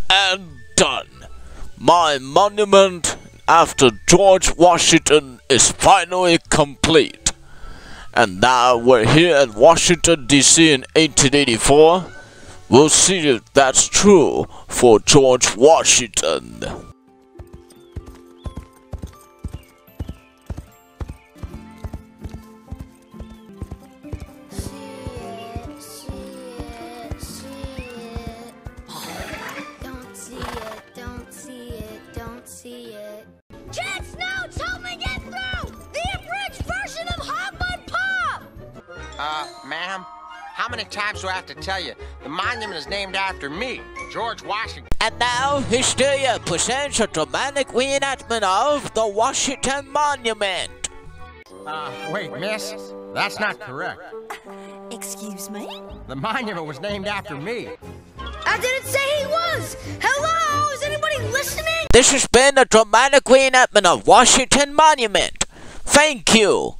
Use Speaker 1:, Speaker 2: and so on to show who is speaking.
Speaker 1: And done. My monument after George Washington is finally complete. And now we're here at Washington, D.C. in 1884. We'll see if that's true for George Washington.
Speaker 2: Jet Snoots, help me get through! The abridged version of Hot Mud Pop!
Speaker 3: Ma'am? How many times do I have to tell you? The monument is named after me, George Washington.
Speaker 1: And now, Histeria presents a dramatic reenactment of the Washington Monument.
Speaker 3: Wait, miss, that's not correct.
Speaker 2: Excuse me?
Speaker 3: The monument was named after me.
Speaker 2: I didn't say he was! Hello? Is anybody listening?
Speaker 1: This has been a dramatic reenactment of Washington Monument. Thank you.